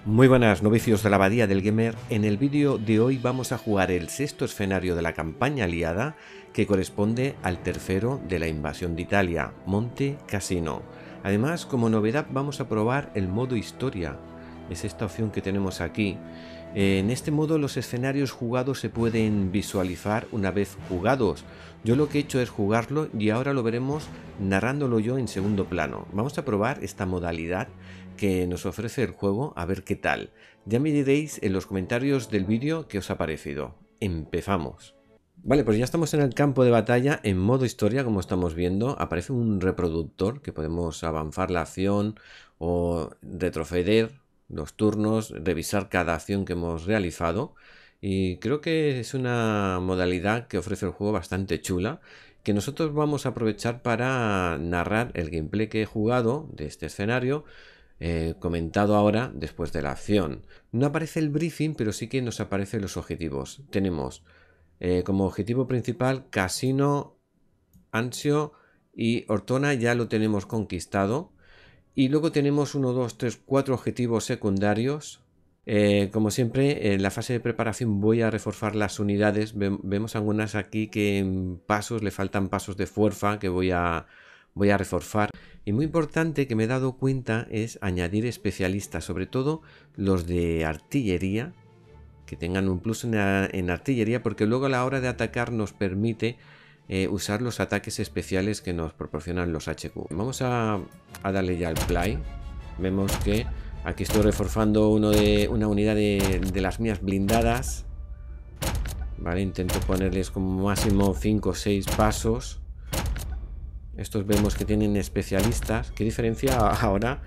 Muy buenas novicios de la Abadía del Gamer. En el vídeo de hoy vamos a jugar el sexto escenario de la campaña aliada, que corresponde al tercero de la invasión de Italia, Monte Cassino. Además, como novedad vamos a probar el modo historia. Es esta opción que tenemos aquí. En este modo los escenarios jugados se pueden visualizar una vez jugados. Yo lo que he hecho es jugarlo y ahora lo veremos narrándolo yo en segundo plano. Vamos a probar esta modalidad que nos ofrece el juego, a ver qué tal. Ya me diréis en los comentarios del vídeo qué os ha parecido. Empezamos. Vale, pues ya estamos en el campo de batalla en modo historia, como estamos viendo. Aparece un reproductor que podemos avanzar la acción o retroceder los turnos, revisar cada acción que hemos realizado. Y creo que es una modalidad que ofrece el juego bastante chula, que nosotros vamos a aprovechar para narrar el gameplay que he jugado de este escenario, comentado ahora después de la acción. No aparece el briefing, pero sí que nos aparecen los objetivos. Tenemos como objetivo principal Cassino, Anzio y Ortona, ya lo tenemos conquistado. Y luego tenemos 1, 2, 3, 4 objetivos secundarios. Como siempre, en la fase de preparación voy a reforzar las unidades. Vemos algunas aquí que en pasos le faltan pasos de fuerza que voy a reforzar. Y muy importante que me he dado cuenta es añadir especialistas, sobre todo los de artillería, que tengan un plus en artillería, porque luego a la hora de atacar nos permite usar los ataques especiales que nos proporcionan los HQ. Vamos a darle ya al play. Vemos que aquí estoy reforzando una unidad de las mías blindadas. Vale, intento ponerles como máximo 5 o 6 pasos. Estos vemos que tienen especialistas. ¿Qué diferencia ahora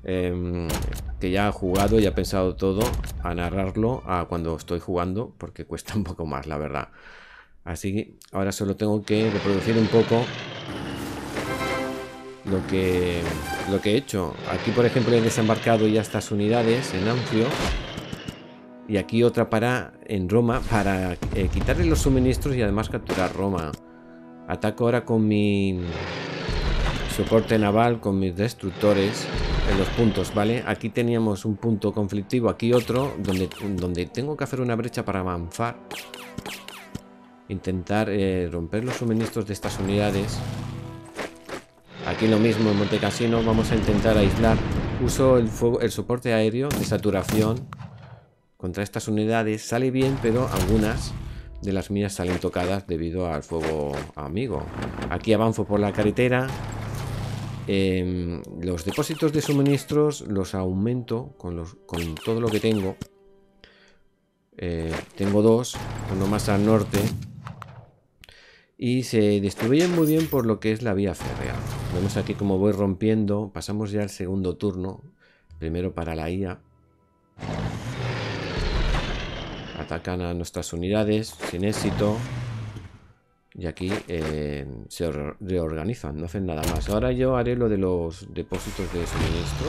que ya ha jugado y ha pensado todo a narrarlo a cuando estoy jugando? Porque cuesta un poco más, la verdad. Así que ahora solo tengo que reproducir un poco lo que he hecho. Aquí, por ejemplo, he desembarcado ya estas unidades en Anzio. Y aquí otra en Roma para quitarle los suministros y además capturar Roma. Ataco ahora con mi soporte naval, con mis destructores en los puntos, ¿vale? Aquí teníamos un punto conflictivo, aquí otro, donde tengo que hacer una brecha para avanzar. Intentar romper los suministros de estas unidades. Aquí lo mismo en Monte Cassino, vamos a intentar aislar. Uso el soporte aéreo de saturación contra estas unidades. Sale bien, pero algunas de las mías salen tocadas debido al fuego amigo. Aquí avanzo por la carretera. Los depósitos de suministros los aumento con todo lo que tengo. Tengo 2, uno más al norte. Y se distribuyen muy bien por lo que es la vía férrea. Vemos aquí como voy rompiendo. Pasamos ya al segundo turno. Primero para la IA. Atacan a nuestras unidades sin éxito. Y aquí se reorganizan, no hacen nada más. Ahora yo haré lo de los depósitos de suministro.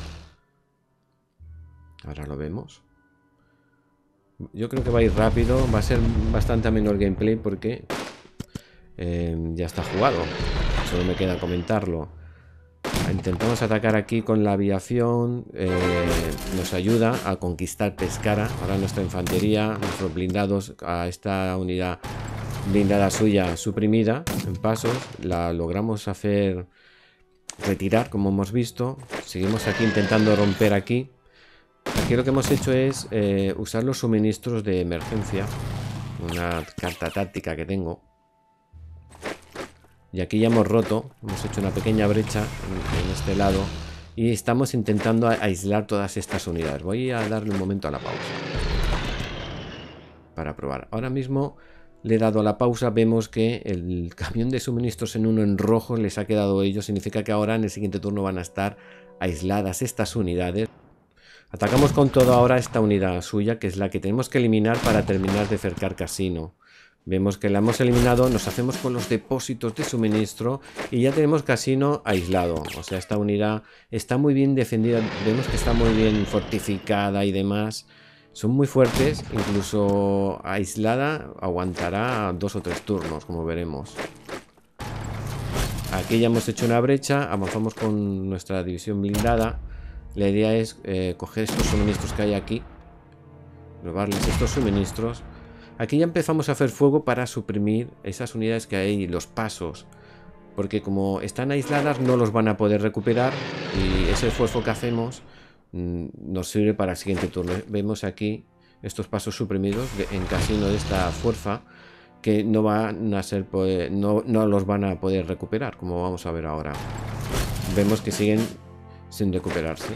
Ahora lo vemos. Yo creo que va a ir rápido. Va a ser bastante ameno el gameplay porque ya está jugado. Solo me queda comentarlo. Intentamos atacar aquí con la aviación. Nos ayuda a conquistar Pescara. Ahora nuestra infantería, nuestros blindados, a esta unidad blindada suya suprimida en pasos, la logramos hacer retirar, como hemos visto. Seguimos aquí intentando romper aquí. Aquí lo que hemos hecho es usar los suministros de emergencia, una carta táctica que tengo. Y aquí ya hemos roto, hemos hecho una pequeña brecha en este lado y estamos intentando aislar todas estas unidades. Voy a darle un momento a la pausa para probar. Ahora mismo le he dado a la pausa, vemos que el camión de suministros en rojo les ha quedado a ellos. Significa que ahora en el siguiente turno van a estar aisladas estas unidades. Atacamos con todo ahora esta unidad suya, que es la que tenemos que eliminar para terminar de cercar Cassino. Vemos que la hemos eliminado, nos hacemos con los depósitos de suministro y ya tenemos Cassino aislado. O sea, esta unidad está muy bien defendida, vemos que está muy bien fortificada y demás. Son muy fuertes, incluso aislada aguantará 2 o 3 turnos, como veremos. Aquí ya hemos hecho una brecha, avanzamos con nuestra división blindada. La idea es coger estos suministros que hay aquí, robarles estos suministros. Aquí ya empezamos a hacer fuego para suprimir esas unidades que hay, los pasos, porque como están aisladas no los van a poder recuperar y ese esfuerzo que hacemos nos sirve para el siguiente turno. Vemos aquí estos pasos suprimidos en casino de esta fuerza que no van a ser no los van a poder recuperar, como vamos a ver ahora. Vemos que siguen sin recuperarse.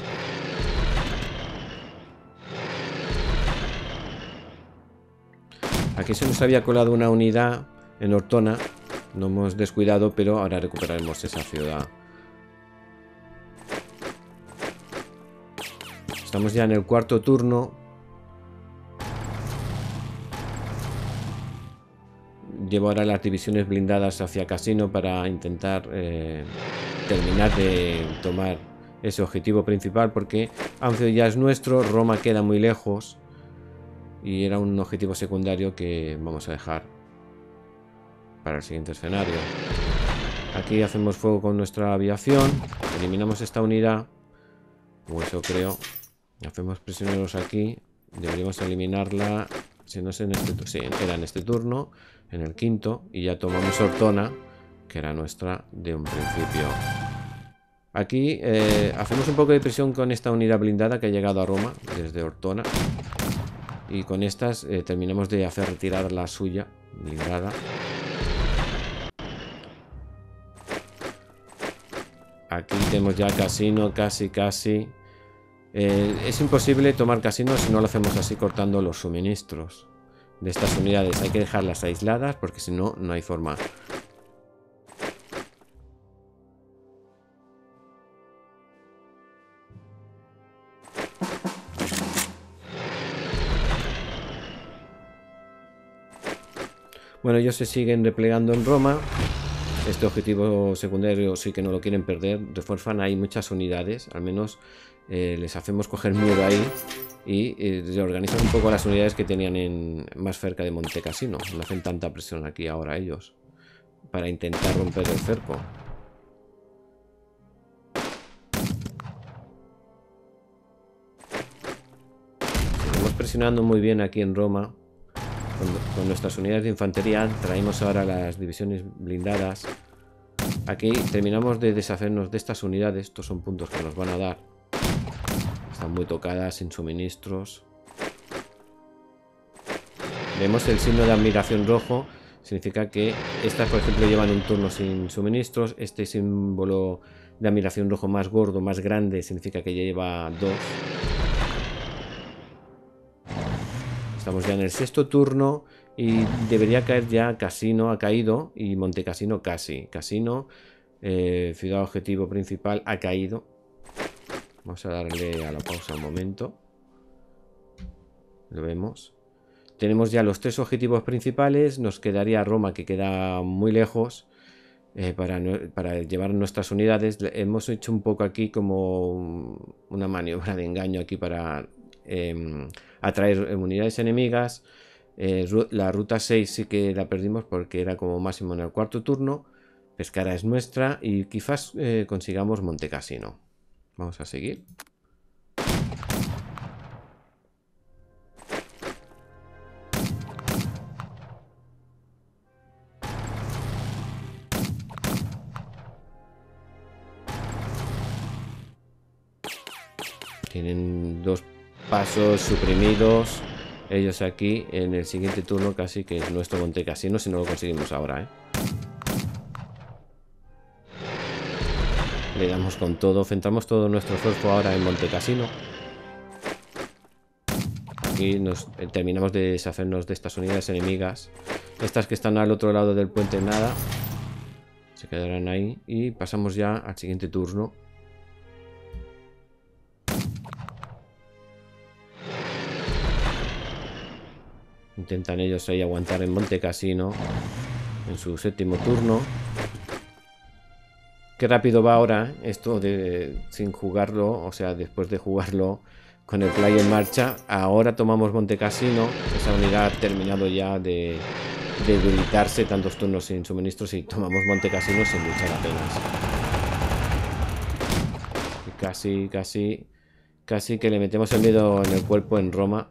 Aquí se nos había colado una unidad en Ortona. No hemos descuidado, pero ahora recuperaremos esa ciudad. Estamos ya en el cuarto turno. Llevo ahora las divisiones blindadas hacia Casino para intentar terminar de tomar ese objetivo principal, porque Anfio ya es nuestro, Roma queda muy lejos y era un objetivo secundario que vamos a dejar para el siguiente escenario. Aquí hacemos fuego con nuestra aviación, eliminamos esta unidad, o eso creo. Hacemos prisioneros aquí, deberíamos eliminarla, si no es en este, sí, era en este turno, en el quinto, y ya tomamos Ortona, que era nuestra de un principio. Aquí hacemos un poco de presión con esta unidad blindada que ha llegado a Roma desde Ortona, y con estas terminamos de hacer retirar la suya blindada. Aquí tenemos ya Casino, casi. Es imposible tomar Casino si no lo hacemos así, cortando los suministros de estas unidades. Hay que dejarlas aisladas porque si no, no hay forma. Bueno, ellos se siguen replegando en Roma. Este objetivo secundario sí que no lo quieren perder. Refuerzan ahí muchas unidades. Al menos les hacemos coger miedo ahí. Y reorganizan un poco las unidades que tenían más cerca de Monte Cassino. No hacen tanta presión aquí ahora ellos, para intentar romper el cerco. Seguimos presionando muy bien aquí en Roma. Con nuestras unidades de infantería. Traemos ahora las divisiones blindadas. Aquí terminamos de deshacernos de estas unidades. Estos son puntos que nos van a dar. Están muy tocadas, sin suministros. Vemos el signo de admiración rojo. Significa que estas, por ejemplo, llevan un turno sin suministros. Este símbolo de admiración rojo más gordo, más grande, significa que ya lleva 2. Estamos ya en el sexto turno y debería caer ya Casino, ha caído, y Monte Cassino casi. Casino, ciudad objetivo principal, ha caído. Vamos a darle a la pausa un momento. Lo vemos. Tenemos ya los 3 objetivos principales. Nos quedaría Roma, que queda muy lejos, para llevar nuestras unidades. Hemos hecho un poco aquí como una maniobra de engaño aquí para atraer unidades enemigas. La ruta 6 sí que la perdimos porque era como máximo en el cuarto turno. Pescara es nuestra y quizás consigamos Monte Cassino. Vamos a seguir. Tienen 2 pasos suprimidos. Ellos aquí en el siguiente turno casi que es nuestro Monte Cassino si no lo conseguimos ahora, Le damos con todo, centramos todo nuestro esfuerzo ahora en Monte Cassino. Aquí nos terminamos de deshacernos de estas unidades enemigas. Estas que están al otro lado del puente nada. Se quedarán ahí y pasamos ya al siguiente turno. Intentan ellos ahí aguantar en Monte Cassino en su séptimo turno. Qué rápido va ahora esto de sin jugarlo, o sea, después de jugarlo con el play en marcha. Ahora tomamos Monte Cassino. Esa unidad ha terminado ya de debilitarse, tantos turnos sin suministros, y tomamos Monte Cassino sin luchar apenas. Y casi Casi que le metemos el miedo en el cuerpo en Roma.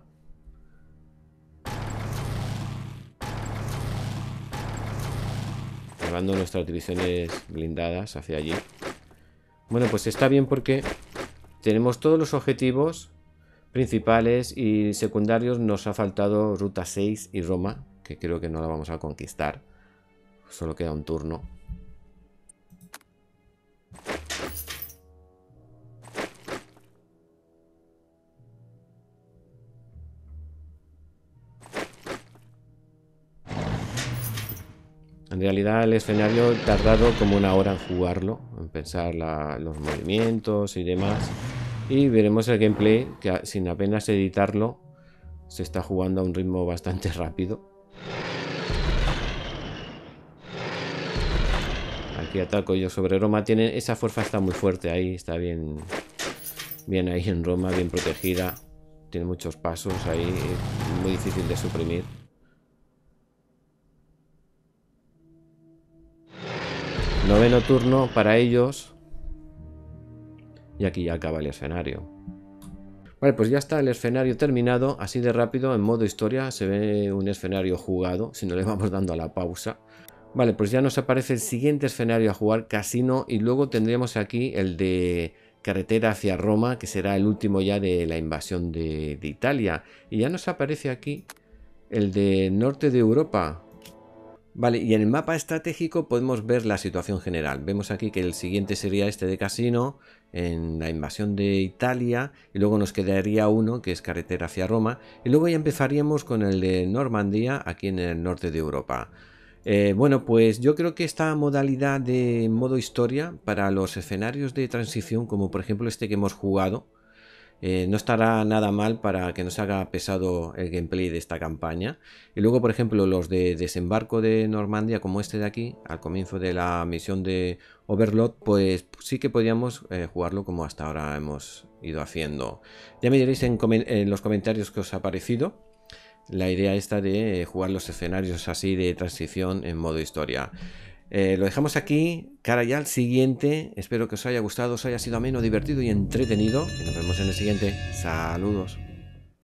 Llevando nuestras divisiones blindadas hacia allí. Bueno, pues está bien porque tenemos todos los objetivos principales y secundarios. Nos ha faltado Ruta 6 y Roma, que creo que no la vamos a conquistar. Solo queda un turno. En realidad el escenario ha tardado como una hora en jugarlo, en pensar los movimientos y demás. Y veremos el gameplay, que sin apenas editarlo, se está jugando a un ritmo bastante rápido. Aquí ataco yo sobre Roma. Esa fuerza está muy fuerte ahí, está bien ahí en Roma, bien protegida. Tiene muchos pasos ahí, muy difícil de suprimir. Noveno turno para ellos. Y aquí ya acaba el escenario. Vale, pues ya está el escenario terminado. Así de rápido, en modo historia, se ve un escenario jugado. Si no le vamos dando a la pausa. Vale, pues ya nos aparece el siguiente escenario a jugar, Casino. Y luego tendremos aquí el de carretera hacia Roma, que será el último ya de la invasión de Italia. Y ya nos aparece aquí el de norte de Europa. Vale, y en el mapa estratégico podemos ver la situación general. Vemos aquí que el siguiente sería este de Casino, en la invasión de Italia, y luego nos quedaría uno que es carretera hacia Roma, y luego ya empezaríamos con el de Normandía, aquí en el norte de Europa. Bueno, pues yo creo que esta modalidad de modo historia para los escenarios de transición, como por ejemplo este que hemos jugado, no estará nada mal para que nos haga pesado el gameplay de esta campaña. Y luego, por ejemplo, los de desembarco de Normandía, como este de aquí, al comienzo de la misión de Overlord, pues sí que podríamos jugarlo como hasta ahora hemos ido haciendo. Ya me diréis en los comentarios qué os ha parecido la idea esta de jugar los escenarios así de transición en modo historia. Lo dejamos aquí, cara ya al siguiente. Espero que os haya gustado, os haya sido ameno, divertido y entretenido. Y nos vemos en el siguiente. Saludos.